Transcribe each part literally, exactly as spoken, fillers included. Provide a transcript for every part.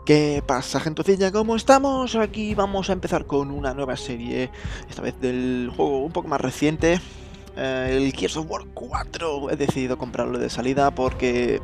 ¿Qué pasa, gentecilla? ¿Cómo estamos? Aquí vamos a empezar con una nueva serie, esta vez del juego un poco más reciente, eh, el Gears of War cuatro. He decidido comprarlo de salida porque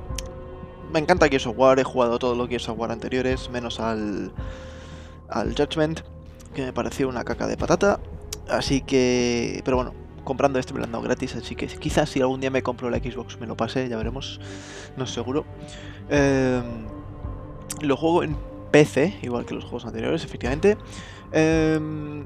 me encanta Gears of War, he jugado todos los Gears of War anteriores, menos al, al Judgment, que me pareció una caca de patata, así que... pero bueno, comprando este me lo han dado gratis, así que quizás si algún día me compro la Xbox me lo pase, ya veremos, no es seguro. Eh... Lo juego en P C, igual que los juegos anteriores, efectivamente. Eh,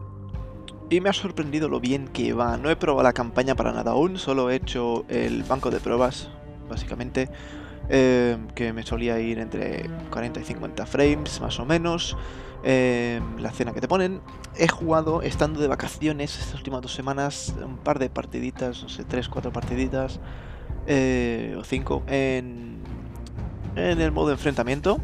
y me ha sorprendido lo bien que va. No he probado la campaña para nada aún, solo he hecho el banco de pruebas, básicamente. Eh, que me solía ir entre cuarenta y cincuenta frames, más o menos. Eh, la escena que te ponen. He jugado, estando de vacaciones estas últimas dos semanas, un par de partiditas, no sé, tres, cuatro partiditas, eh, o cinco, en, en el modo enfrentamiento.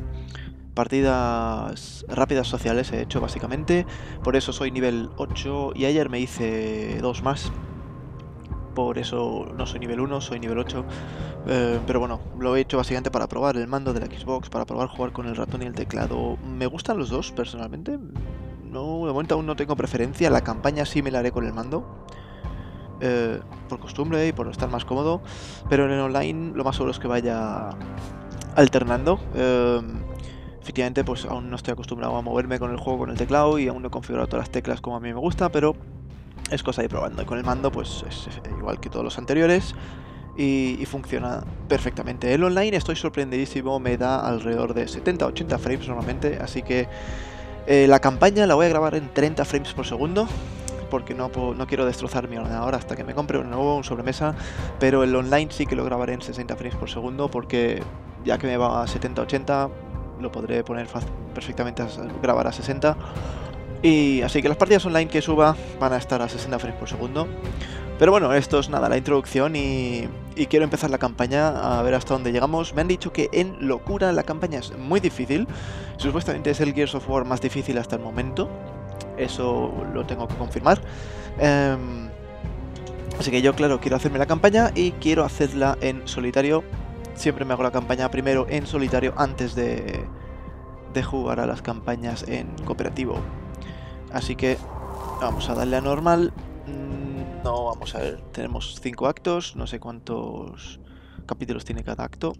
Partidas rápidas sociales he hecho básicamente, por eso soy nivel ocho y ayer me hice dos más, por eso no soy nivel uno, soy nivel ocho, eh, pero bueno, lo he hecho básicamente para probar el mando de la Xbox, para probar jugar con el ratón y el teclado. Me gustan los dos personalmente, no, de momento aún no tengo preferencia, la campaña sí me la haré con el mando, eh, por costumbre y por estar más cómodo, pero en el online lo más seguro es que vaya alternando. eh, Efectivamente, pues aún no estoy acostumbrado a moverme con el juego con el teclado y aún no he configurado todas las teclas como a mí me gusta, pero es cosa de ir probando. Y con el mando, pues es igual que todos los anteriores y, y funciona perfectamente. El online estoy sorprendidísimo, me da alrededor de setenta a ochenta frames normalmente, así que eh, la campaña la voy a grabar en treinta frames por segundo, porque no, no quiero destrozar mi ordenador hasta que me compre un nuevo, un sobremesa, pero el online sí que lo grabaré en sesenta frames por segundo, porque ya que me va a setenta a ochenta, lo podré poner perfectamente a grabar a sesenta. Y así que las partidas online que suba van a estar a sesenta frames por segundo. Pero bueno, esto es nada, la introducción y, y quiero empezar la campaña a ver hasta dónde llegamos. Me han dicho que en locura la campaña es muy difícil. Supuestamente es el Gears of War más difícil hasta el momento. Eso lo tengo que confirmar. Um, así que yo, claro, quiero hacerme la campaña y quiero hacerla en solitario. Siempre me hago la campaña primero en solitario antes de, de jugar a las campañas en cooperativo. Así que vamos a darle a normal. No, vamos a ver, tenemos cinco actos, no sé cuántos capítulos tiene cada acto.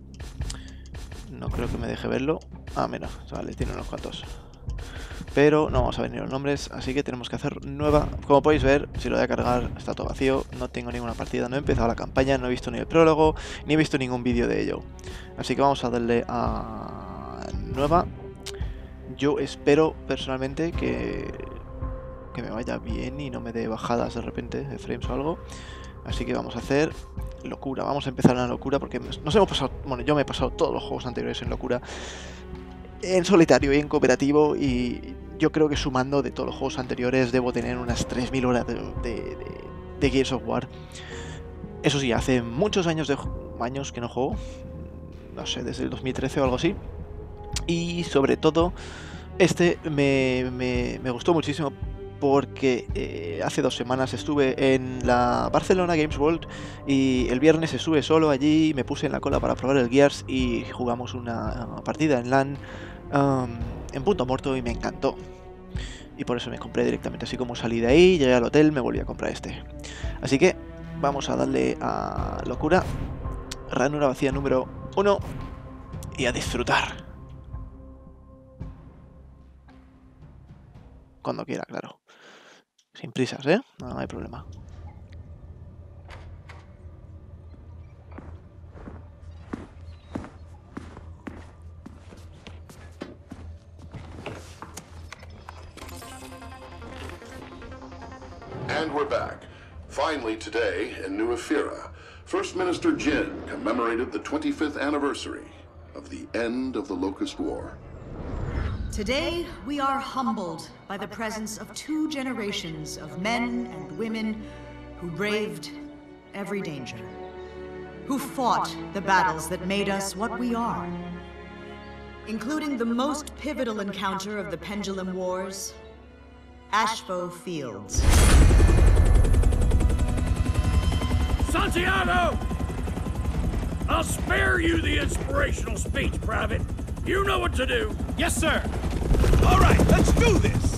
No creo que me deje verlo. Ah, menos, vale, tiene unos cuantos. Pero no vamos a ver ni los nombres, así que tenemos que hacer nueva. Como podéis ver, si lo voy a cargar, está todo vacío, no tengo ninguna partida, no he empezado la campaña, no he visto ni el prólogo, ni he visto ningún vídeo de ello. Así que vamos a darle a nueva. Yo espero personalmente que, que me vaya bien y no me dé bajadas de repente de frames o algo. Así que vamos a hacer locura, vamos a empezar en la locura porque nos hemos pasado, bueno, yo me he pasado todos los juegos anteriores en locura, en solitario y en cooperativo, y yo creo que sumando de todos los juegos anteriores debo tener unas tres mil horas de, de, de, de Gears of War. Eso sí, hace muchos años, de, años que no juego, no sé, desde el dos mil trece o algo así, y sobre todo este me, me, me gustó muchísimo porque eh, hace dos semanas estuve en la Barcelona Games World y el viernes estuve solo allí, me puse en la cola para probar el Gears y jugamos una partida en LAN um, en punto muerto y me encantó. Y por eso me compré directamente, así como salí de ahí, llegué al hotel, me volví a comprar este. Así que vamos a darle a locura, ranura vacía número uno y a disfrutar. Cuando quiera, claro. Sin prisas, ¿eh? No, no hay problema. And we're back. Finally today, in New Ephyra, First Minister Jin commemorated the twenty-fifth anniversary of the end of the Locust War. Today, we are humbled by the presence of two generations of men and women who braved every danger, who fought the battles that made us what we are, including the most pivotal encounter of the Pendulum Wars, Ashfo Fields. Santiago! I'll spare you the inspirational speech, Private. You know what to do. Yes, sir. All right, let's do this.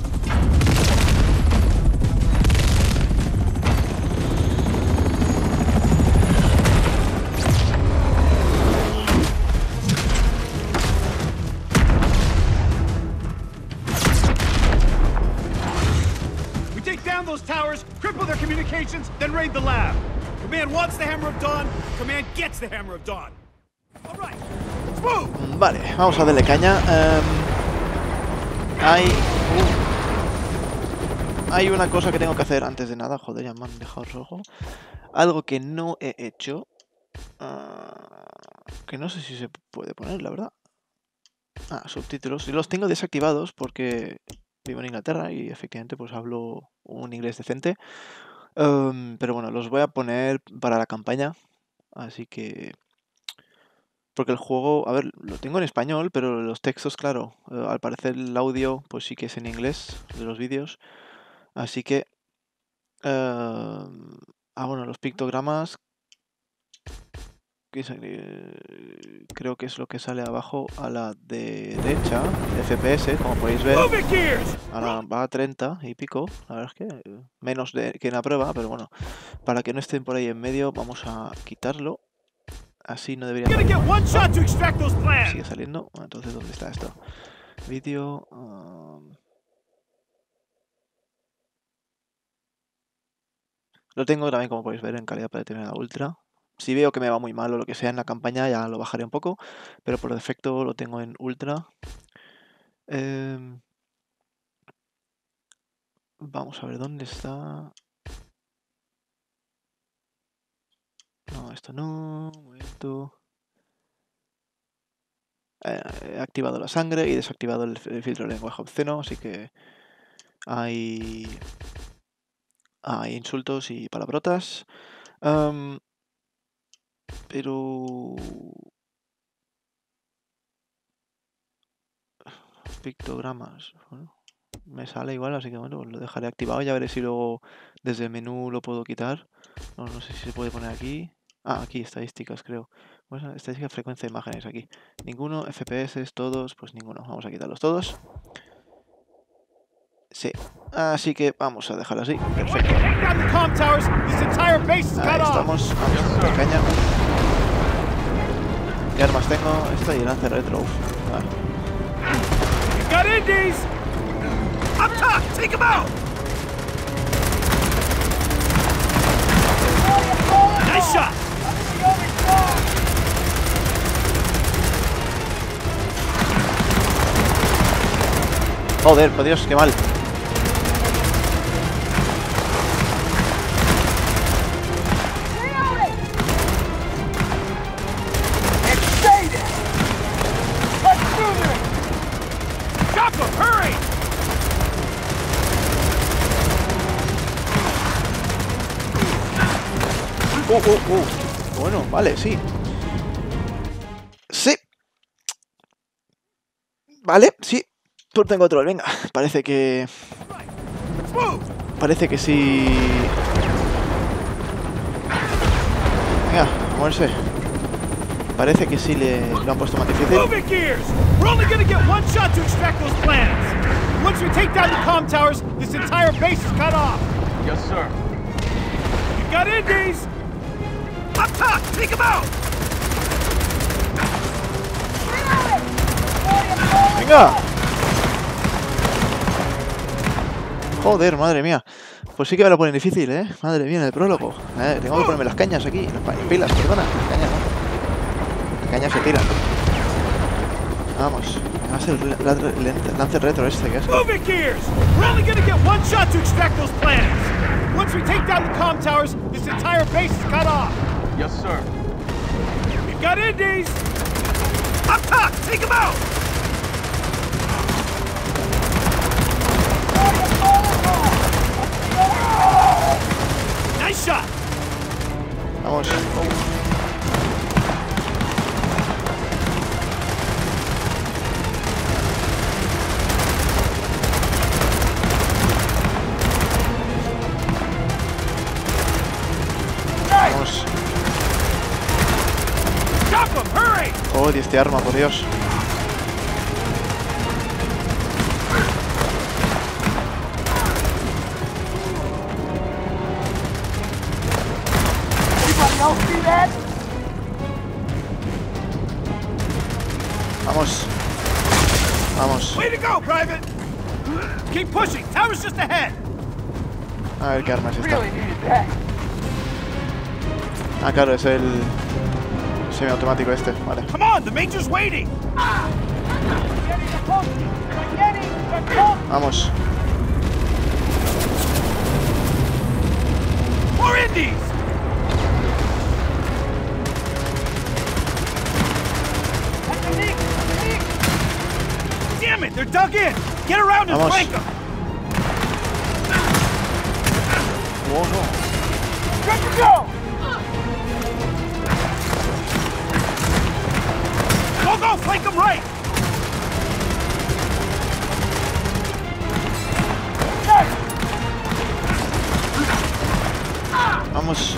We take down those towers, cripple their communications, then raid the lab. Command wants the Hammer of Dawn. Command gets the Hammer of Dawn. All right. Let's move. Vale, vamos a darle caña. Um, hay... Uh, hay una cosa que tengo que hacer antes de nada. Joder, ya me han dejado rojo. Algo que no he hecho. Uh, que no sé si se puede poner, la verdad. Ah, subtítulos. Y los tengo desactivados porque vivo en Inglaterra y efectivamente pues hablo un inglés decente. Um, pero bueno, los voy a poner para la campaña. Así que... Porque el juego, a ver, lo tengo en español, pero los textos, claro, eh, al parecer el audio pues sí que es en inglés de los vídeos. Así que... Eh, ah, bueno, los pictogramas... Que es, eh, creo que es lo que sale abajo a la de derecha, F P S, como podéis ver. Ahora va a treinta y pico, la verdad es que eh, menos de, que en la prueba, pero bueno, para que no estén por ahí en medio vamos a quitarlo. Así no debería salir. Oh, sigue saliendo. Bueno, entonces, ¿dónde está esto? Vídeo. Um... Lo tengo también, como podéis ver, en calidad predeterminada ultra. Si veo que me va muy mal o lo que sea en la campaña, ya lo bajaré un poco. Pero por defecto lo tengo en ultra. Eh... Vamos a ver dónde está. No, esto no. Un momento. Eh, he activado la sangre y desactivado el, el filtro de lenguaje obsceno, así que hay, hay insultos y palabrotas. Um, pero... Pictogramas. Bueno, me sale igual, así que bueno, lo dejaré activado. Ya veré si luego desde el menú lo puedo quitar. No, no sé si se puede poner aquí. Ah, aquí, estadísticas, creo. Bueno, estadística, frecuencia de imágenes aquí. Ninguno, F P S, todos, pues ninguno. Vamos a quitarlos todos. Sí. Así que vamos a dejarlo así. Perfecto. Ahí estamos. Vamos a dar caña. ¿Qué armas tengo? Esta y el lance retro. Vale. Nice shot. Joder, por Dios, qué mal. Uh, uh, uh. Bueno, vale, sí. Sí. Vale, sí. Turno en control, venga. Parece que... Parece que sí... Venga, a moverse. Parece que sí le lo han puesto más difícil. Yes, sir. You got Indies! Up top! Take him out! ¡Venga! Joder, madre mía. Pues sí que me lo ponen difícil, ¿eh? Madre mía, en el prólogo. Eh, tengo que ponerme las cañas aquí. Las pilas, perdona. Las cañas, ¿no? Las cañas se tiran. Vamos. Va a ser el lance retro este, que es. Move it, Gears! We're only gonna get one shot to extract those planets! Once we take down the comm towers, this entire base is cut off! Yes, sir. We've got Indies! Up top! Take them out! Nice shot! Vamos. Oh. Vamos. Odio este arma, por Dios. Vamos. Way to go, Private. Keep pushing. Tower's just ahead. A ver qué arma es esta. Ah, claro, es el semiautomático este, vale. Come on, the Major's waiting. Vamos. More Indies. Damn it, they're dug in. Get around and Vamos. flank them. Oh, no. Good to go. Go, go, flank them right. Vamos.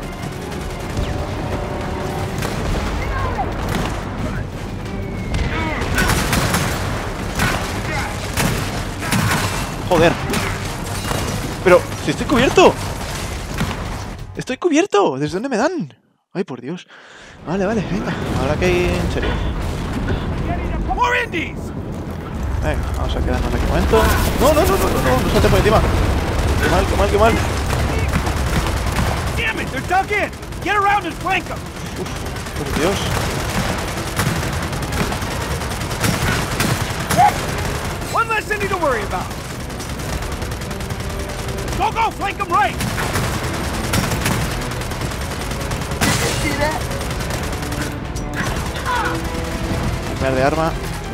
Joder. Pero, si estoy cubierto. Estoy cubierto. ¿Desde dónde me dan? Ay, por Dios. Vale, vale, venga. Ahora que hay en serio. More Indies. Venga, vamos a quedarnos aquí un momento. No, no, no, no, no, no, no salte por encima. Qué mal, qué mal, qué mal. Damn it, they're dug in. Get around and flank them. Uf, por Dios. One less Indy to worry about. Go, go, flank them right. See that? Cambiar de arma.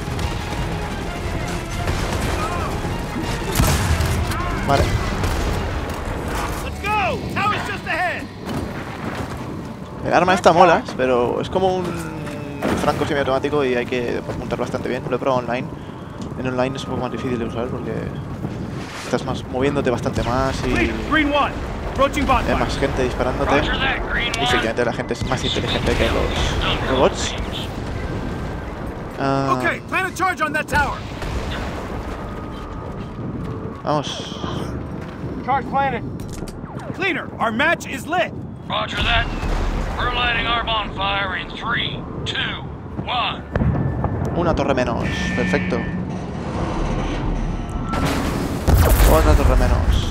Vale. Let's go. Tower's just ahead. El arma está mola, pero es como un franco semiautomático y hay que apuntar bastante bien. Lo he probado online. En online es un poco más difícil de usar porque estás más moviéndote bastante más y Green one. Approaching bot hay más gente disparándote. Y simplemente la gente es más inteligente que los robots. Ah, Okay, plan a charge on that tower. vamos. Charge planted. Cleaner, our match is lit. Roger that. We're lighting our bonfire in three, two, one. Una torre menos. Perfecto. Otra torre menos.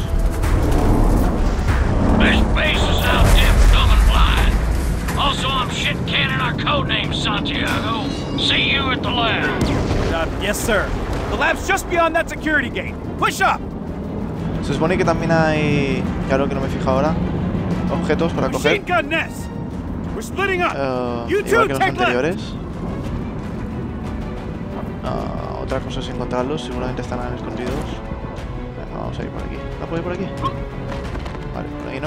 This base is out dim, dumb and blind. Also, I'm shit canning our codename Santiago. See you at the lab. Uh, yes, sir. The lab's just beyond that security gate. Push up. Se supone que también hay, claro que no me fijo ahora, objetos para coger. Machine gun nest. We're splitting up. Uh, You igual two que los take left. anteriores. Uh, otra cosa es encontrarlos, seguramente estarán escondidos. Venga, vamos a ir por aquí. ¿No puedo ir por aquí? Vale, por ahí no.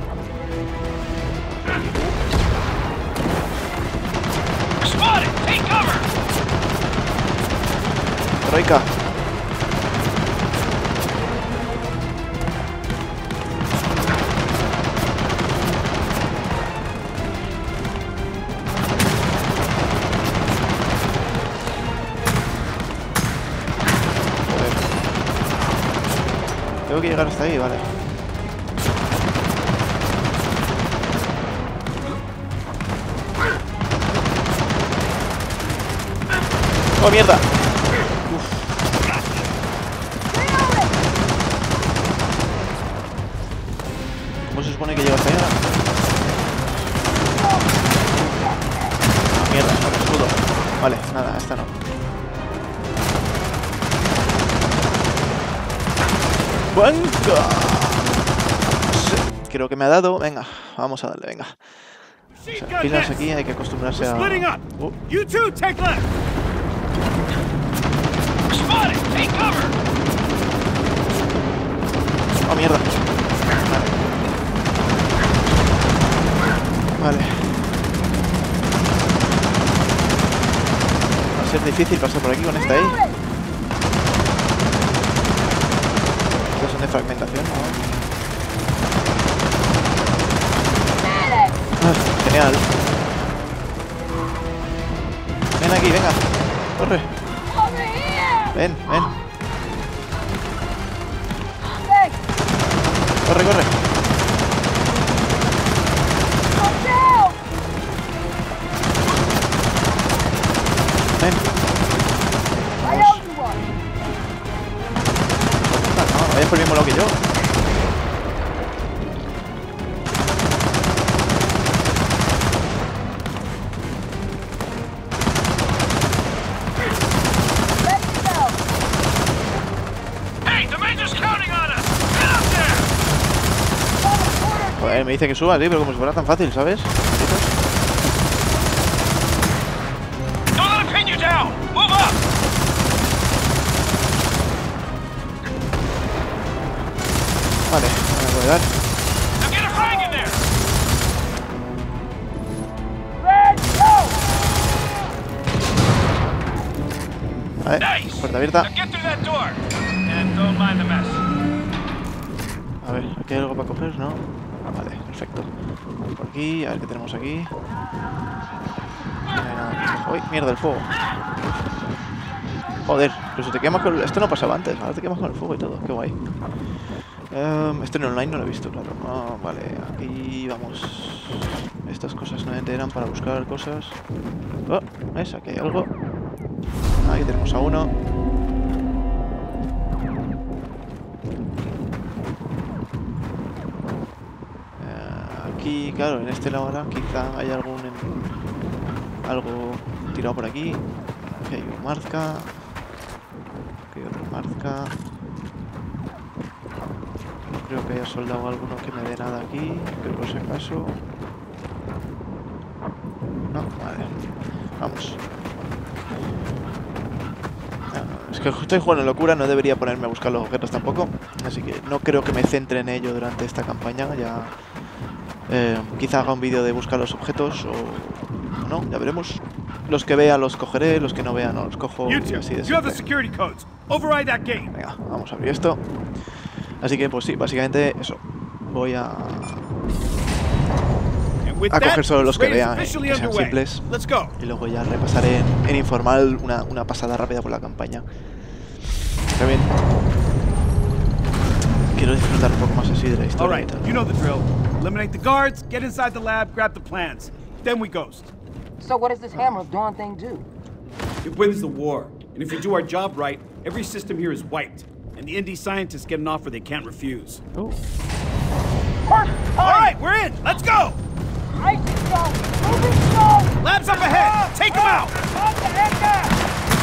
Spotted! Take cover! Troika. Tengo que llegar hasta ahí, vale. ¡Oh, mierda! Uf. ¿Cómo se supone que llega hasta ahí ahora? Ah, mierda, no me escudo. Vale, nada, esta no. ¡Banca! Creo que me ha dado. Venga, vamos a darle, venga. O sea, pilas aquí, hay que acostumbrarse a... Uh. You two take left. Spotted! Take cover! ¡Oh, mierda! Vale. Vale. Va a ser difícil pasar por aquí con esta ahí. Estas son de fragmentación, ¿no? Ah, genial. Ven aquí, venga. Corre. Ven, ven. Corre, corre. Ven. Vamos. por el mismo lado que yo. Joder, me dice que suba, tío, pero como si fuera tan fácil, ¿sabes? Vale, me voy a dar. Vale, puerta abierta. A ver, ¿aquí hay algo para coger? ¿No? Ah, vale, perfecto. Por aquí, a ver qué tenemos aquí. No hay nada. ¡Uy, mierda, el fuego! Joder, incluso te quemas con el... Esto no pasaba antes, ahora te quemas con el fuego y todo, qué guay. Um, esto en online no lo he visto, claro. Ah, vale, aquí vamos. Estas cosas no eran para buscar cosas. Oh, ¿ves? Aquí hay algo. Aquí tenemos a uno. Uh, aquí, claro, en este lado ahora quizá hay algún... algo tirado por aquí. Aquí hay un marca. Aquí hay otro marca. No creo que haya soldado alguno que me dé nada aquí, pero por si acaso... No, vale. Vamos. No, es que estoy jugando en locura, no debería ponerme a buscar los objetos tampoco, así que no creo que me centre en ello durante esta campaña. Ya eh, quizá haga un vídeo de buscar los objetos o, o no, ya veremos. Los que vea los cogeré, los que no vea no los cojo y así de simple. Venga, vamos a abrir esto. Así que pues sí, básicamente eso. Voy a... a coger solo los que vea, eh, que sean simples. Y luego ya repasaré en, en informal una, una pasada rápida por la campaña. Está bien. Quiero disfrutar un poco más así de la historia. Alright, you know the drill. Eliminate the guards, get inside the lab, grab the plans. Then we ghost. So what does this hammer of dawn thing do? It wins the war. And if we do our job right, every system here is wiped. And the indie scientists get an offer they can't refuse. Oh. Alright, we're in! Let's go! I see go! Moving slow! Labs up ahead! Take them out! On the head now!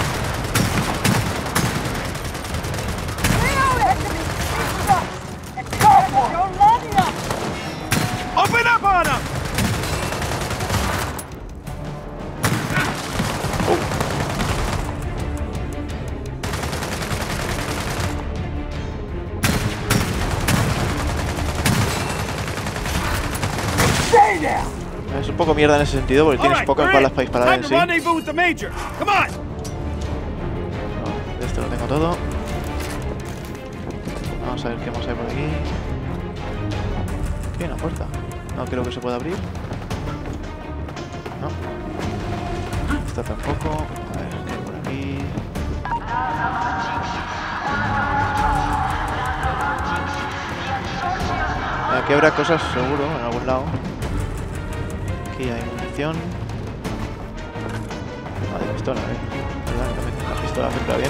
Open up on them! Es un poco mierda en ese sentido porque tienes pocas balas para disparar en sí. No, de esto lo tengo todo. Vamos a ver qué más hay por aquí. Aquí hay una puerta. No creo que se pueda abrir. No. Esta tampoco. A ver, ¿qué hay por aquí? Aquí habrá cosas seguro en algún lado. Aquí hay munición. Ah, de pistola, eh. ¿Verdad? La pistola siempre va bien.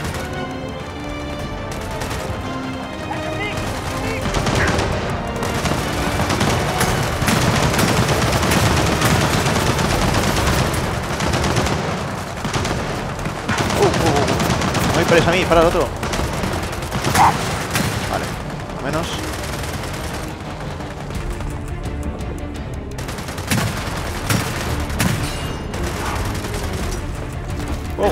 Uh, uh, uh. No me pares a mí, para el otro. Vale, más o menos. Oh.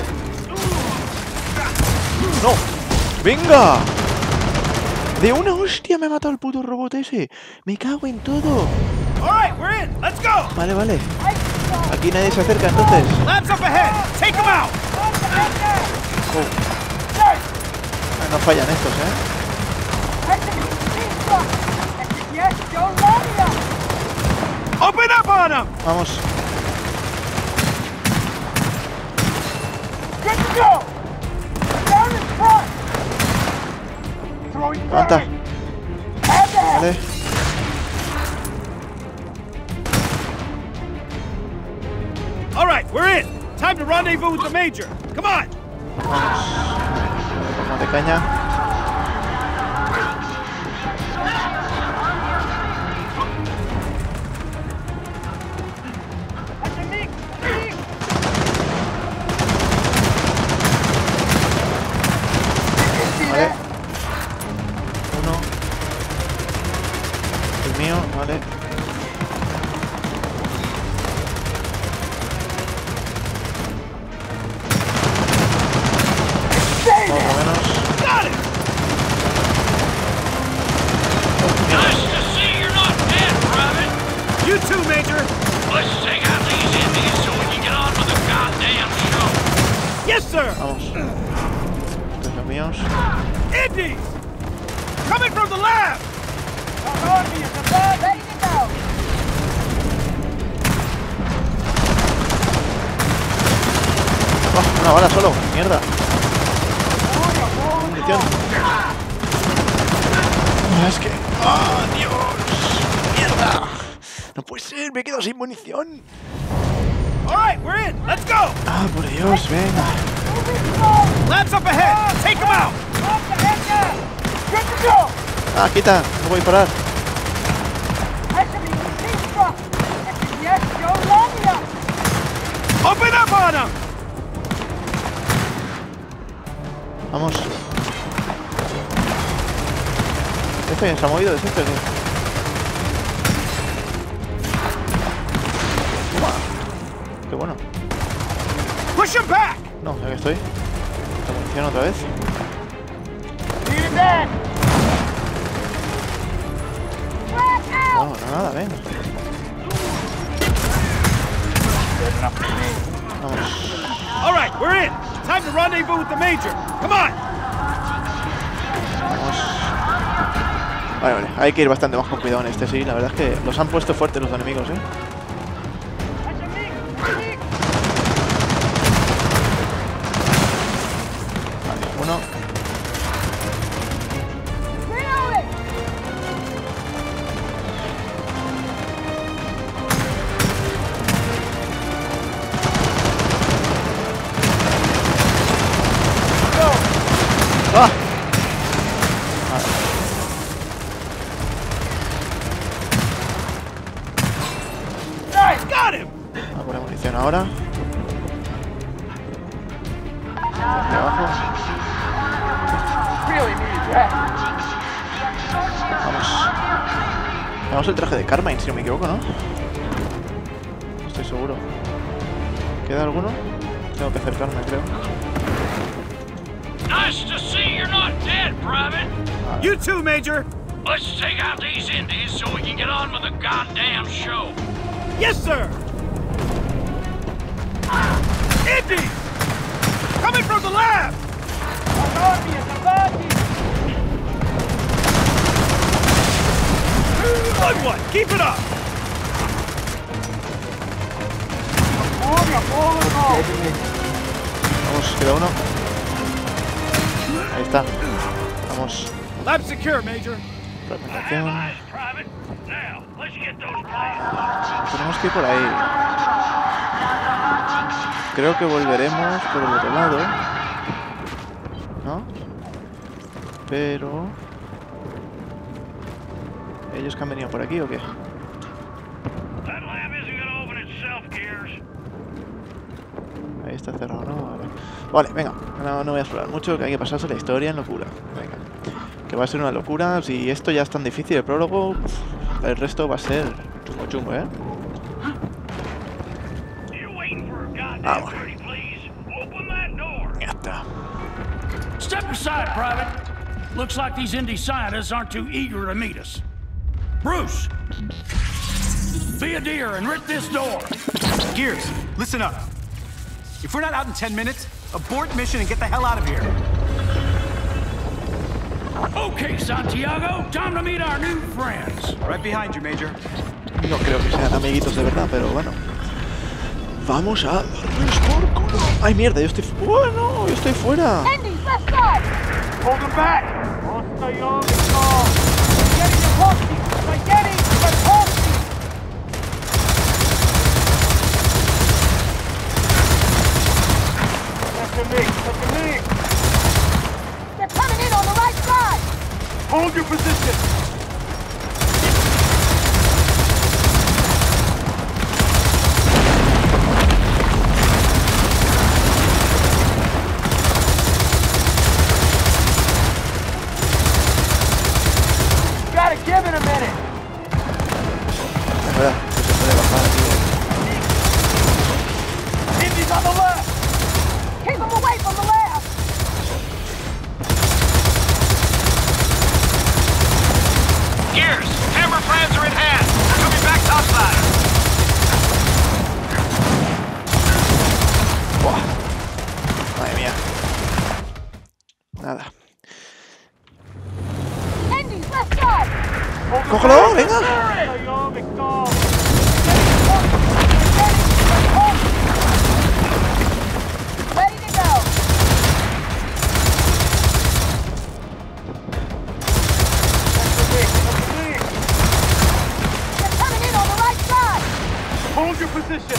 ¡No! ¡Venga! De una hostia me ha matado el puto robot ese. Me cago en todo. Vale, vale. Aquí nadie se acerca entonces. Oh. Ah, no fallan estos, ¿eh? Vamos. Levanta. Vale. All right, we're in. Time to rendezvous with the major. Come on. Vamos. Vamos de caña. míos. Indies! Coming from the lab! Our army is about ready to go. Oh, una bala solo. Mierda. Munición. Ah, es que... ¡Ah, Dios! ¡Mierda! No puede ser, me he quedado sin munición. All right, we're in. Let's go. Ah, por Dios, venga. Labs up ahead. Take them out. Good to go. Ah, quita, no voy a parar. Open up on them. Vamos. Este se ha movido de este. Qué bueno. Push him back. No, ya que estoy. La munición otra vez. No, no, nada, venga. Vamos. All right, we're in. Time to rendezvous with the major. Come on. Vamos. Vale, vale. Hay que ir bastante más con cuidado en este, sí. La verdad es que los han puesto fuertes los enemigos, eh. Vale, uno. ¡Ah! Nice, got him. Voy a poner munición ahora. De abajo. Vamos. Tenemos el traje de Carmine, si no me equivoco, ¿no? No estoy seguro. ¿Queda alguno? Tengo que acercarme, creo. Nice to see you're not dead, Private. You too, Major. Let's take out these Indies so we can get on with the goddamn show. Yes, sir. Indies! Coming from the lab! Our army is about Good one! Keep it up! Vamos, queda uno. Ahí está. Vamos. Lab secure, Major. Fragmentación. Private. Now, let's get those planes. Tenemos que ir por ahí. Creo que volveremos por el otro lado. ¿No? Pero... ¿ellos que han venido por aquí o qué? That lab isn't gonna open itself, Gears. Ahí está cerrado, ¿no? Vale, vale, venga. No, no voy a explorar mucho, que hay que pasarse la historia en locura. Venga. Que va a ser una locura. Si esto ya es tan difícil el prólogo, uf, el resto va a ser chungo chungo, ¿eh? Vamos. Ya está. Step aside, Private. Looks like these indie scientists aren't too eager to meet us. Bruce, be a dear and rip this door. Gears, listen up. If we're not out in ten minutes, abort mission and get the hell out of here. Okay, Santiago, time to meet our new friends. Right behind you, Major. No creo que sean amiguitos de verdad, pero bueno. Vamos a darles por culo. Ay, mierda, yo estoy... Bueno, yo estoy fuera. Indies, left side! Hold them back! Getting the postie! By getting the postie! That's to me! That's to me! They're coming in on the right side! Hold your position! Gotta give it a minute! Espera, que se puede bajar aquí. Indies on the left! Keep them away from the lab! Nada. Andy's left side. ¡Cógelo! ¡Venga! Ready to go. They're coming in on the right side. Hold your position.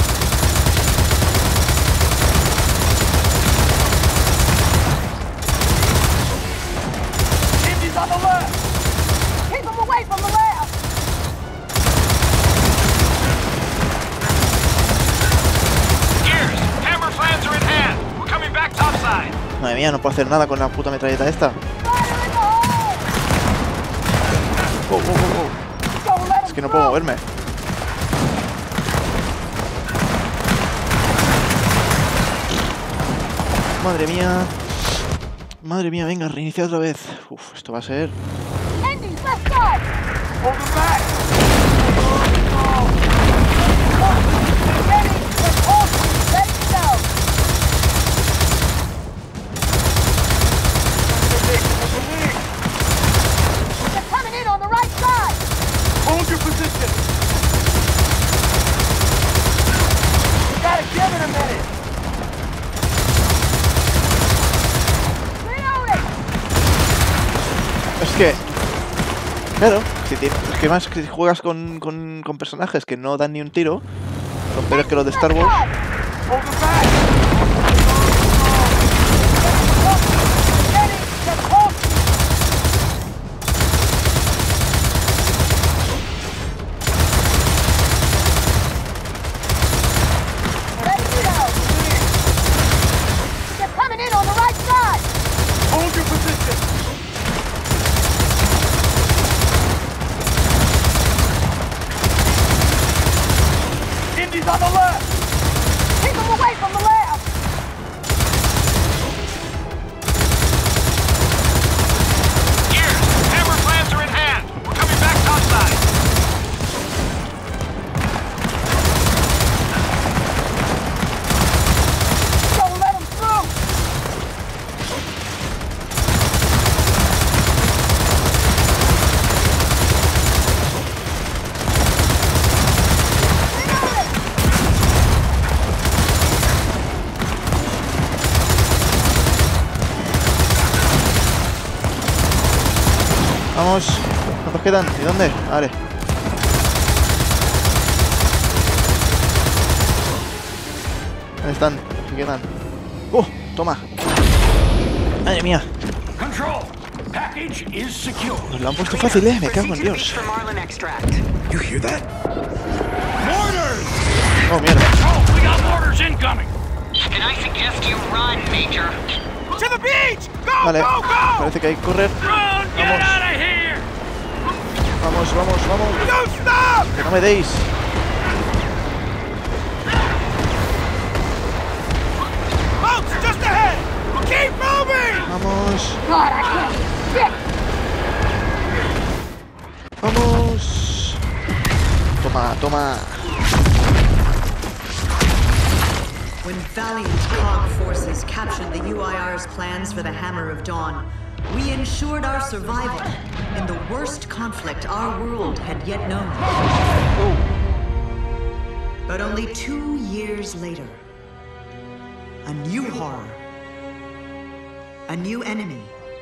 Indies on the left. Keep them away from the left. Gears, hammer plans are in hand. We're coming back topside. Madre mía, no puedo hacer nada con la puta metralleta esta. Fire in the hole. Oh, oh, oh, oh. Don't let Es them que no puedo through. moverme. Madre mía. Madre mía, venga, reinicia otra vez. Uf, esto va a ser... Andy's left side. Hold them back. Ready. Let's hold. Ready to go. They're coming in on the right side. Hold your position. You gotta give it a minute. Reloading. Es que... Claro, si tienes, es que más que juegas con, con, con personajes que no dan ni un tiro, son peores que los de Star Wars. Hold them back. Ready. Let's hold. Ready to go. They're coming in on the right side. Hold your position. Indies on the left. Keep them away from the left. Gears, hammer plans are in hand. We're coming back topside. Don't let them through. Vamos. ¿Cuántos quedan? ¿Y dónde? Vale. ¿Dónde están? ¿Se quedan? ¡Uh! Toma. Madre mía. Control. Package is secure. Nos lo han puesto fácil, eh. Me cago en Dios. You hear that? Mortars! Oh, mierda. Control, we got mortars incoming. Can I suggest you run, Major? To the beach. Go, Vale. go, go. Parece que hay que correr. Run, get Vamos. out of here! Vamos, vamos, vamos. Don't stop. Que no me deis. Boats just ahead. Keep moving. Vamos. God, I can't. Shit. Vamos. Toma, toma. When valiant Cog forces captured the U I R's plans for the Hammer of Dawn, we ensured our survival in the worst conflict our world had yet known. But only two years later, a new horror, a new enemy,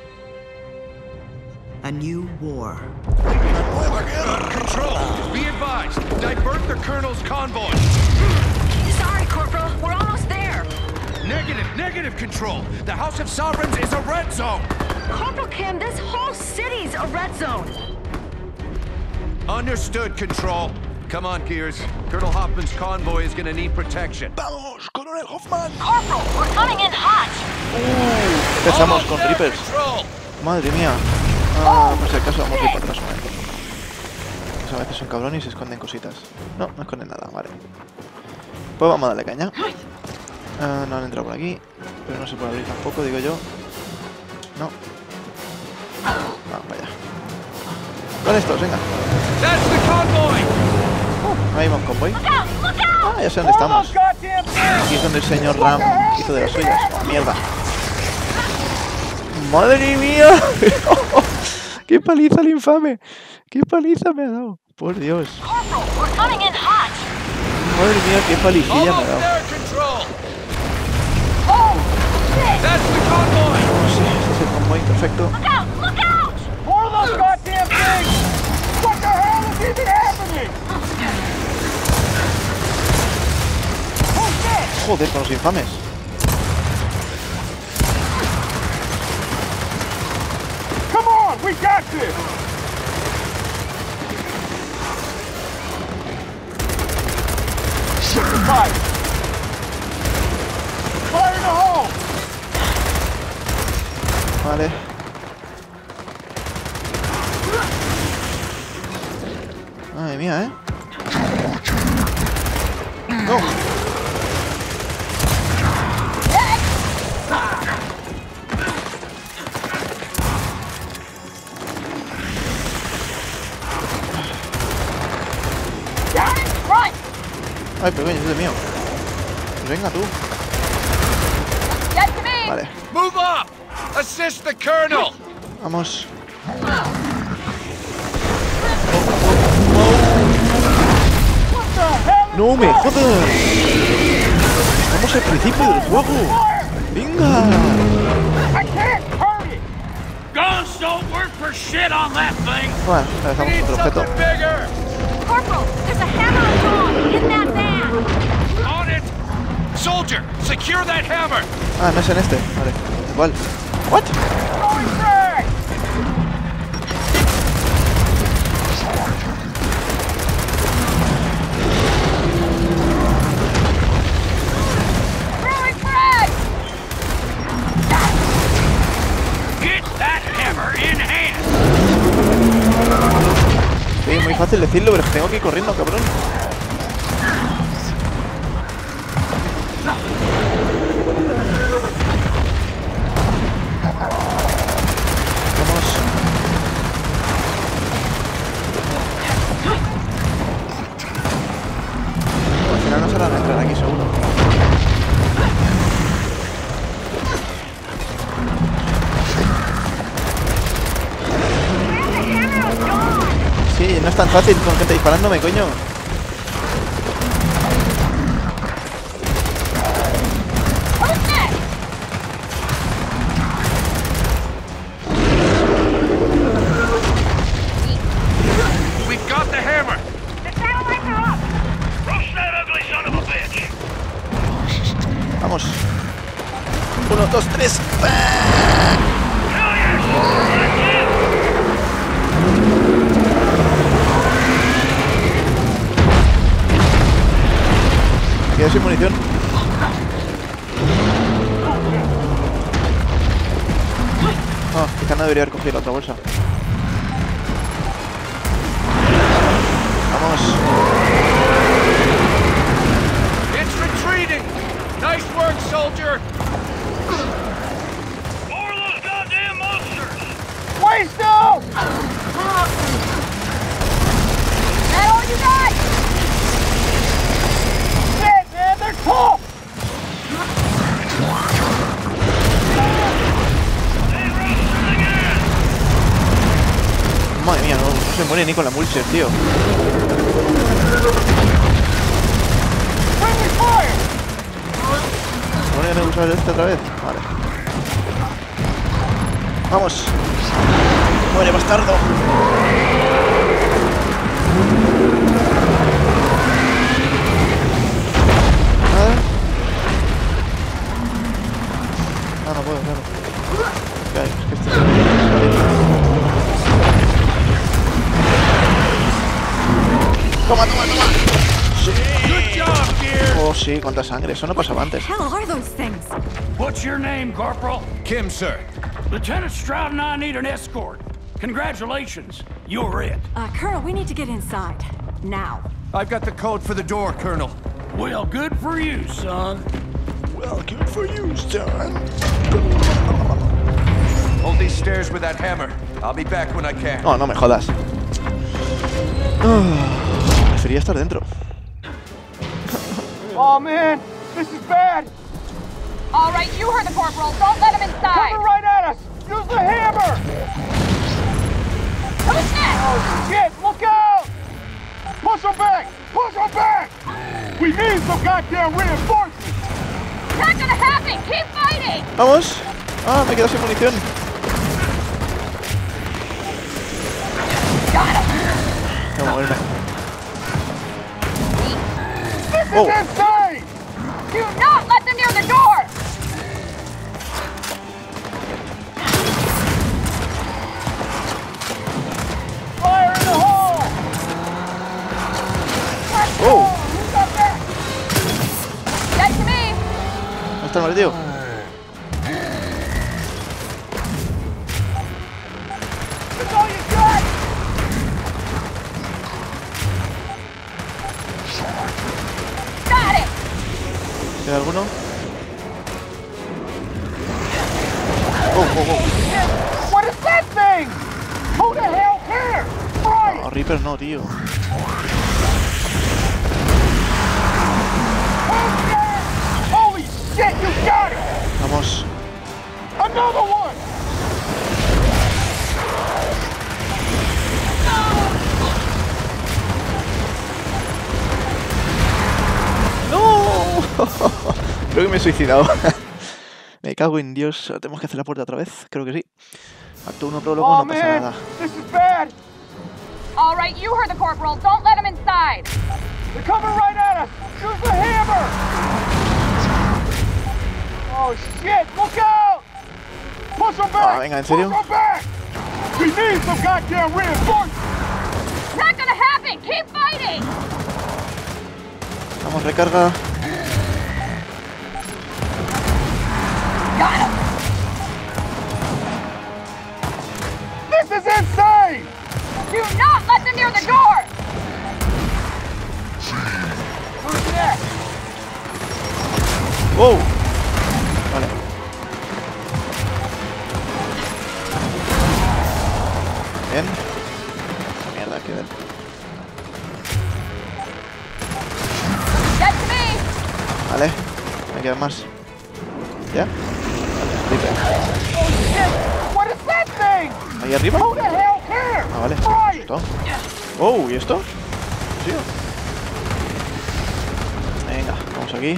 a new war. Control! Be advised! Divert the Colonel's convoy! Sorry, Corporal. We're almost there. Negative, negative, Control! The House of Sovereigns is a red zone! Corporal Kim, this whole city's a red zone. Understood, Control. Come on, Gears. Colonel Hoffman's convoy is gonna need protection. Vamos, Coronel Hoffman. Corporal, we're coming in hot. Uh, empezamos con Reapers. Control! Madre mía. Ah, por si acaso vamos a ir para atrás un momento. Pues a veces son cabrones y se esconden cositas. No, no esconden nada, vale. Pues vamos a darle caña. Ah, no han entrado por aquí, pero no se puede abrir tampoco, digo yo. No. Vamos para allá. Con estos, venga. That's the convoy! Uh, ahí va un convoy. Look out! Look out! Ah, ya sé dónde estamos. Goddamn thing. Aquí es donde el señor Ram hizo de las suyas. Oh, mierda. ¡Madre mía! ¡Qué paliza el infame! ¡Qué paliza me ha dado! Por Dios. Madre mía, qué palicilla me ha dado. Sí, este es el convoy, perfecto. Joder, con los infames. Come on, we got this. Shit the pipe. Fire in the hole. Vale. Madre mía, ¿eh? No. Ay, pero coño, es mío. Pues venga tú. Vale. Move up. Assist the colonel. Vamos. ¡No me jodas! Vamos al principio del juego. ¡Venga! Guns don't work for shit on that thing. Bueno, dejamos otro objeto. Corporal, there's a hammer and gong in that van. On it. Soldier, secure that hammer. Ah, no es en este. Vale. Igual. What? Sí, muy fácil decirlo, pero tengo que ir corriendo, cabrón. Vamos. Al final no se la van a entrar aquí, seguro. Sí, no es tan fácil con gente disparándome, coño. We've got the hammer. Vamos. Uno, dos, tres. Me quedé sin munición. Ah, quizá no debería haber cogido la otra bolsa. Vamos. It's retreating. Nice work, soldier. More of those goddamn monsters. Waste them. That all you got? Shit, man, they're tough. Madre mía, no, no se muere ni con la Mulcher, tío. ¿Voy a usar este otra vez? Vale. Vamos. Muere, bastardo. ¿Nada? Ah, no puedo, claro. ¿Qué hay? Es que este... Toma, toma, toma. Sí. Oh, sí, cuánta sangre. Eso no pasaba antes. What the hell are those things? What's your name, Corporal? Kim, sir. Lieutenant Stroud and I need an escort. Congratulations. You're it. Uh, Colonel, we need to get inside. Now. I've got the code for the door, Colonel. Well, good for you, son. Well, good for you, son. Hold these stairs with that hammer. I'll be back when I can. No, no me jodas. Prefería estar dentro. Oh, man, this is bad. All right, you heard the corporal. Don't let him inside. Coming right at us. Use We need some goddamn reinforcements. Not gonna happen. Keep fighting. ¡Vamos! ¡Ah, me quedo sin munición! Tengo que moverme. This Oh. is insane. Do not let them near the door. Fire in the hole. Let's go. Oh. Who's up there? Dead to me. ¿Dónde está el martillo? That's all you got. Got it. ¿Queda alguno? Oh, oh, oh. What is that thing? Who the hell cares? Right. No, Reaper no, tío. Holy shit, you got it! Vamos. Another one! ¡No! Creo que me he suicidado. Me cago en Dios. ¿Tenemos que hacer la puerta otra vez? Creo que sí. Acto uno, prólogo, Oh no pasa man, nada. this is bad! All right, you heard the corporal. Don't let him inside. They're coming right at us! Use the hammer! Oh shit, look out! Push them back! Ah, venga, ¿en serio? Push them back! We need some goddamn reinforcements! Not gonna happen. Keep fighting. Vamos, recarga. Got him. This is insane! Do not let them near the door. Who's next? ¡Wow! Vale. Bien. Mierda, que ver. Dead to me. Vale. Me quedan más. ¿Ya? Vale, Oh shit! What is that thing? ahí arriba. Who the hell cares? Ah, vale. Right. ¿Esto? Oh, ¿y esto? Sí. Venga, vamos aquí.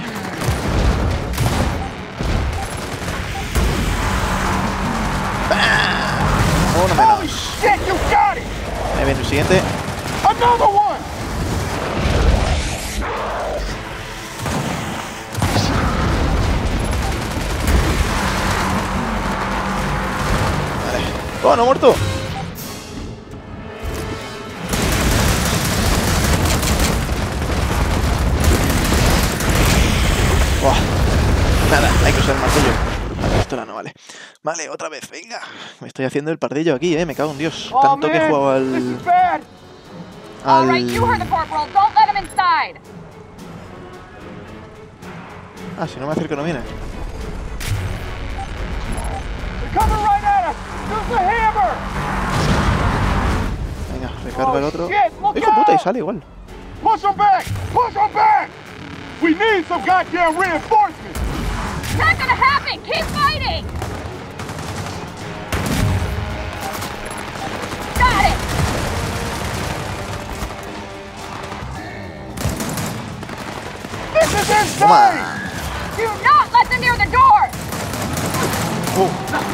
¡Bam! Uno Holy menos. shit, you got it! Ahí viene el siguiente. Another one! Vale. ¡Oh, no ha muerto! Buah. Nada, hay que usar el martillo. La pistola no vale. Vale, otra vez, venga. Me estoy haciendo el pardillo aquí, eh. Me cago en Dios. Oh Tanto que he man, jugado this al. is bad! All right, you heard the al. corporal. Don't let him inside. Ah, si no me acerco no viene. They're coming right at us! Use the hammer! Venga, recarga el Oh, otro. shit, look Hijo de puta, y out! sale igual. Push them back! Push them back! We need some goddamn reinforcements! Not gonna happen. Keep fighting. Got it. This is insane! Toma. Do not let them near the door. Oh,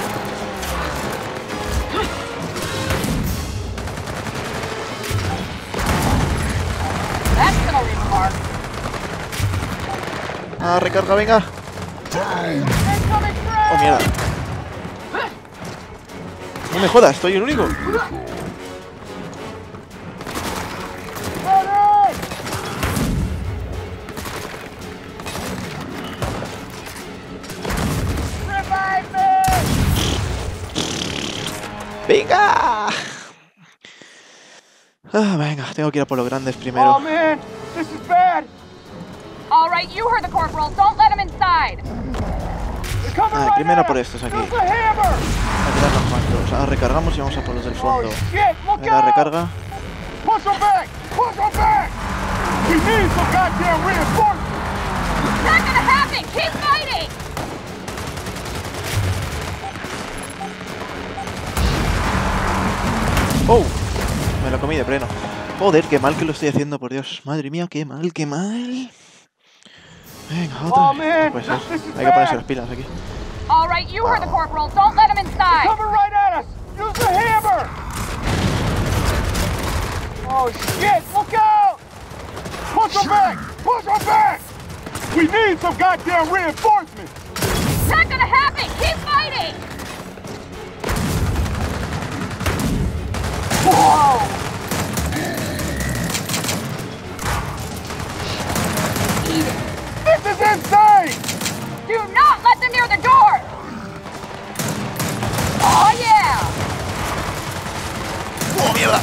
That's gonna leave a mark. ah, recarga, venga. Incoming Oh, threat! mierda. No me jodas, estoy el único. Ready! Revive me! ¡Venga! Ah, venga, tengo que ir a por los grandes Oh primero. man, this is bad! All right, you heard the corporal. Don't let him inside. They're coming Ah, right primero at por us. estos aquí. Use the hammer! A tirar los macros. Ahora recargamos y vamos a por los del Oh fondo. shit, look Venga, out! recarga. Push them back! Push them back! We need some goddamn reinforcements! Not gonna happen. Keep fighting. ¡Oh! Me lo comí de pleno. Joder, qué mal que lo estoy haciendo, por Dios. Madre mía, qué mal, qué mal. Venga, otra vez. Pues eso. Hay que ponerse las pilas aquí. All right, you heard the corporal. Don't let him inside. Coming right at us. Use the hammer. Oh shit! Look out! Push him back! Push him back! We need some goddamn reinforcements. Not gonna happen. Keep fighting. Whoa! This is insane! Do not let them near the door. Oh yeah! ¡Oh, mierda!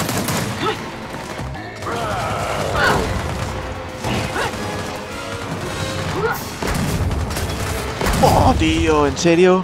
¡Oh, tío! ¿En serio?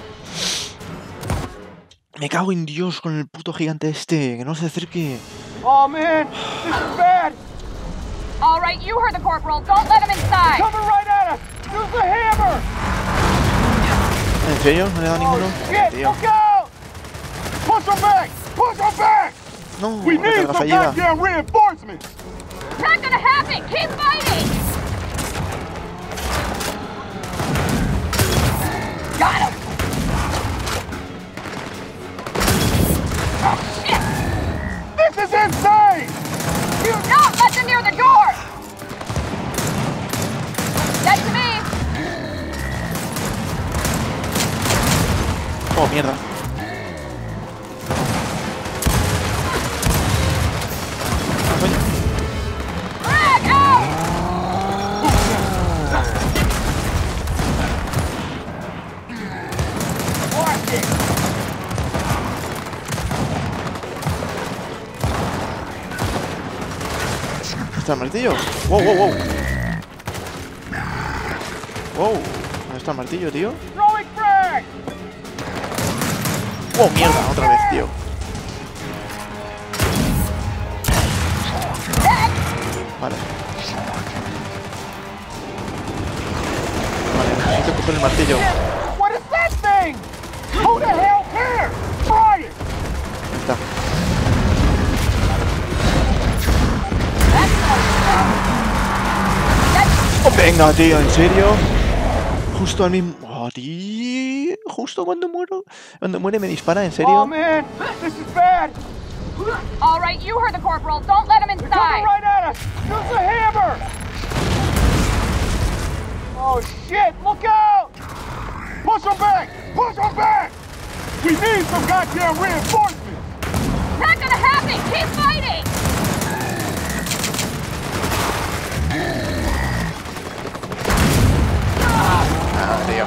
Me cago en Dios con el puto gigante este. Que no se acerque. Oh man, this is bad. All right, you heard the corporal. Don't let him inside. Coming right at us. Use the hammer. ¿En serio? ¿No le he dado ninguno? Oh shit! Tío. Look out! Push him back! Push him back! No, We need recarga some fallida. goddamn reinforcements. Not gonna happen. Keep fighting. Got him. Oh shit! This is insane! Do not let them near the door. That's me. Oh, mierda. Ah, coño. Frag out. Watch it! ¿Está el martillo? Wow, wow, wow. Wow. ¿Dónde está el martillo, tío? Throwing frag! Wow, mierda, otra vez, tío. Vale. Vale, necesito coger el martillo. What is that thing? Who the hell cares? Try it! Ahí está. Oh, venga, tío, ¿en serio? Justo al mismo... Oh, tío. Justo cuando muero. Cuando muere me dispara, ¿en Oh serio? man, this is bad. All right, you heard the corporal. Don't let him They're coming inside. right at us. Use the hammer. Oh shit! Look out! Push him back! Push him back! We need some goddamn reinforcements. Not gonna happen. Keep fighting. Ah, tío.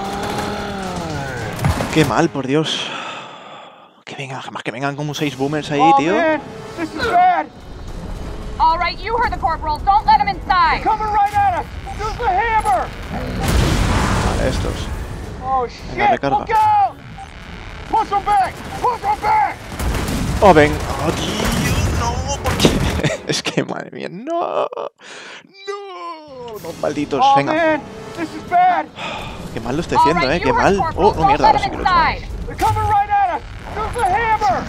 Qué mal, por Dios. Que vengan, jamás que vengan como seis boomers ahí, Oh tío. man, this is bad. All right, you heard the corporal. Don't let him inside. Coming right at us. Use the hammer. Vale, estos. Oh Venga, shit! recarga. Look out! Push him back! Push him back! Oh, ven. Oh, tío, no, ¿por qué? Es que, madre mía, no. No, los malditos, Oh venga. man, this is bad. Qué mal lo estoy All haciendo, right, eh, you qué heard the mal. corporal. Oh, no, Don't mierda, let ahora sí him que lo he inside. They're coming right at us. Use the hammer.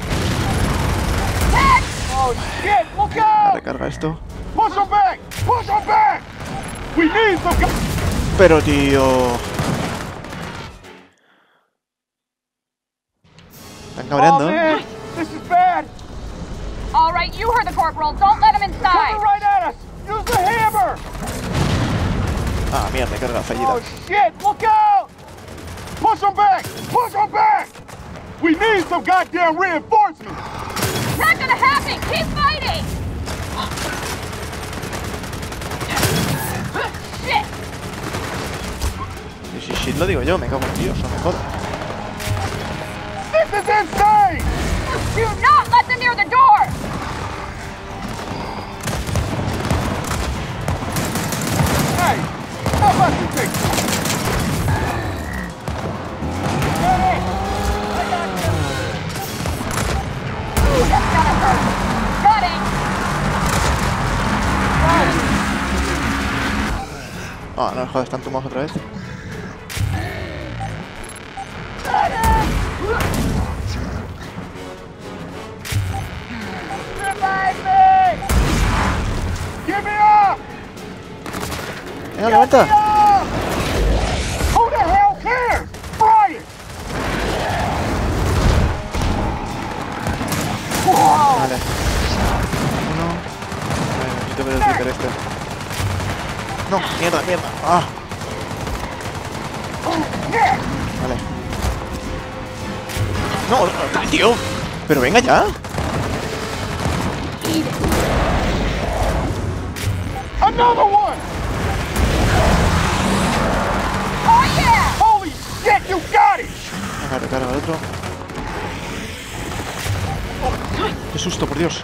Head. Oh shit! Look A out! recarga esto. Push him back! Push him back! We need some. go- Pero, tío. Están Oh cabreando. man, this is bad. All right, you heard the corporal. Don't let him inside. Coming right at us. Use the hammer. Ah, mierda, carga fallida. Oh shit! Look out! Push him back! Push him back! We need some goddamn reinforcements. Not gonna happen. Keep fighting. Shit. Y si shit lo digo yo, me cago en Dios, no me jodas. This is insane! Do not let them near the door. Hey, how about you take this? Hey, I got you. Ooh, that's gonna hurt. Got it. Ah, no me jodas, están tumbados otra vez. Revive me! Give me up! Venga, levanta. Give me up! hacer este. No, mierda, mierda. Ah. Vale. No, no, tío. Pero venga ya. Another one! Oh yeah! Holy shit, you got it! Claro, claro, al otro. Qué susto, por Dios.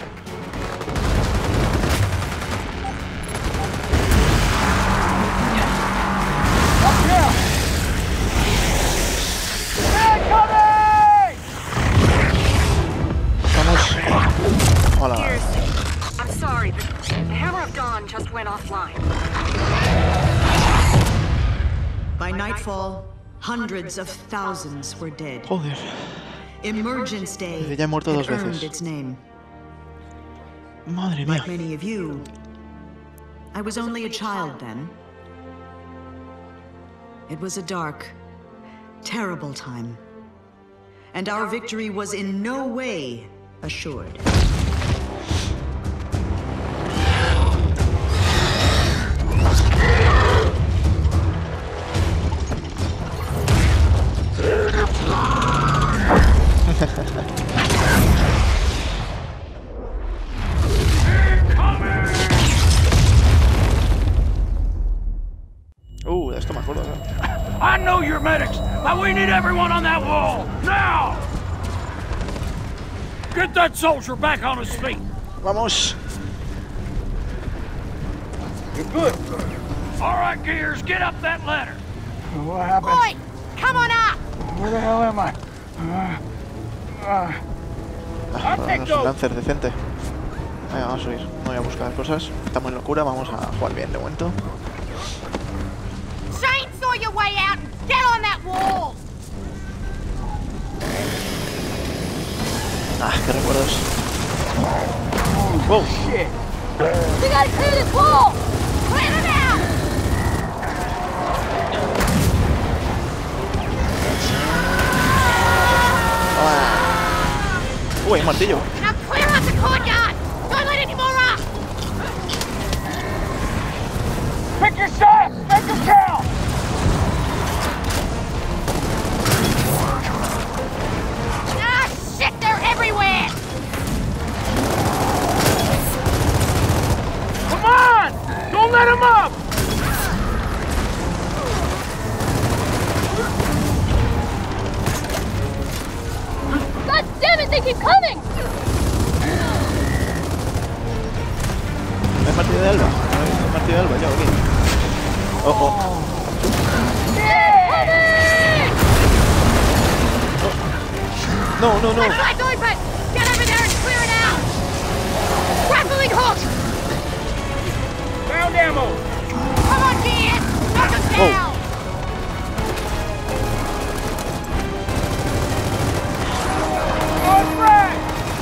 Vamos. Hola. I'm sorry, but the Hammer of Dawn just went offline. By nightfall, hundreds of thousands were dead. Joder. Emergence Day Ya he muerto dos had earned veces. its name. Madre mía. Like many of you, I was only a child then. It was a dark, terrible time. And our victory was in no way assured. Uh, de esto me acuerdo, ¿no? I know you're medics, but we need everyone on that wall, now! Get that soldier back on his feet. Vamos. You're good. All right, Gears, get up that ladder. What happened? Boy, come on up! Where the hell am I? Uh, uh, Ah, por lo menos un Lancer decente. Venga, vamos a subir. No voy a buscar cosas. Estamos en locura, vamos a jugar bien de momento. Chainsaw your way out and get on that wall! Ah, qué recuerdos. Wow. shit. We gotta clear this wall! Clear it out! Ah. Uy, un martillo. Now clear out the courtyard! Don't let any more up! Pick your shot! Make them count! Ah, shit, they're everywhere! Come on! Don't let them up! God damn it, they keep coming! ¿No hay martillo de alba? ¿No hay martillo de alba? Yo aquí. Oh, oh. No, no, no. Left side's open! Get over there and clear it out! Grappling hook! Found ammo! Come on, Gears! Knock them Oh. down! On track!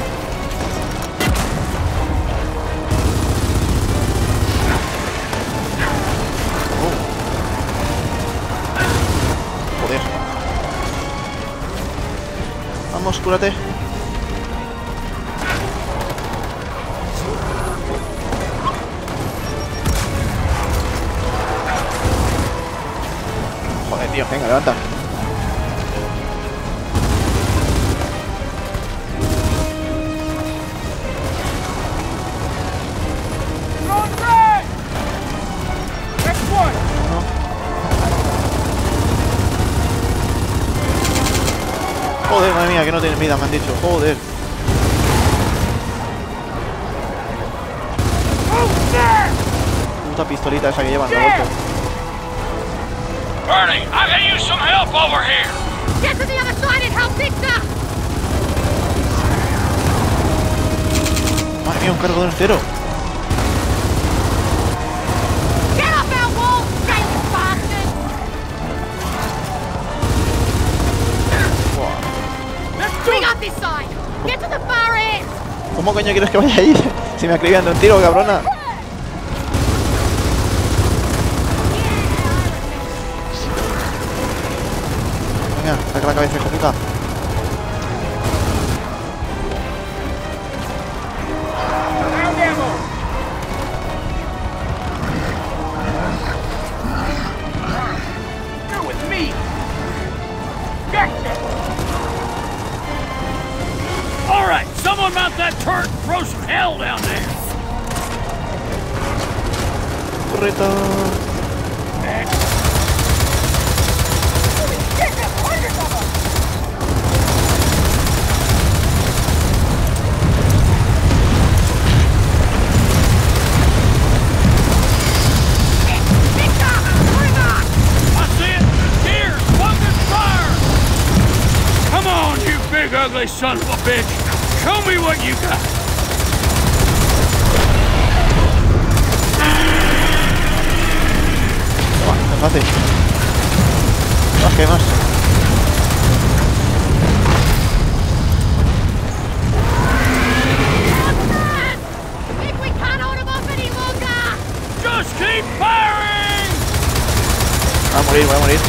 Joder. Vamos, cúrate. Joder, tío, venga, levanta. On track! Next one! Joder, madre mía, que no tienen vida, me han dicho. Joder. Puta pistolita esa que llevan de golpe. Bernie, I can use some help over here. Get to the other side and help Victor! Madre mía, un cargador entero. Get off our wall, shameless bastard! We got this side! Get to the far end! ¿Cómo coño quieres que vaya ahí? Si me acribillan de un tiro, cabrona. Venga, saca la cabeza, hijo puta. Found ammo! up that turret and throw some hell down there! Torreta. Holy shit, there's hundreds of them! Come on, you big ugly son of a bitch! Show me what you got! Toma, no fácil. Más que más. Think we can't hold him off any longer! Just keep firing! Va a morir, va a morir.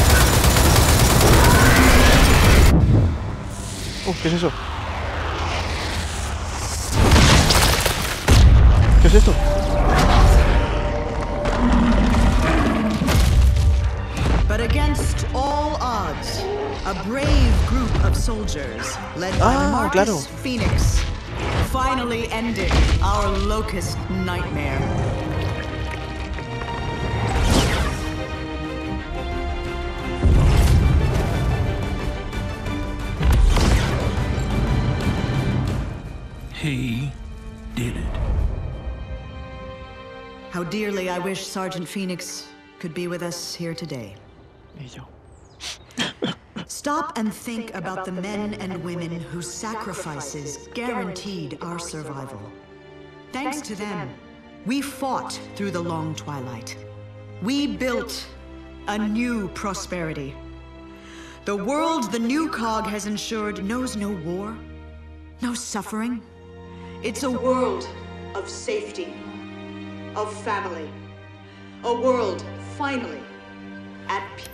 Uh, ¿qué es eso? ¿Qué es esto? But against all odds, a brave group of soldiers, led by Ah, Marcus claro. Phoenix, finally ended our Locust nightmare. He did it. How dearly I wish Sergeant Phoenix could be with us here today. Y yo. Stop and think about the men and women whose sacrifices guaranteed our survival. Thanks to them, we fought through the long twilight. We built a new prosperity. The world the new cog has ensured knows no war, no suffering. It's a world of safety, of family. A world, finally, at peace.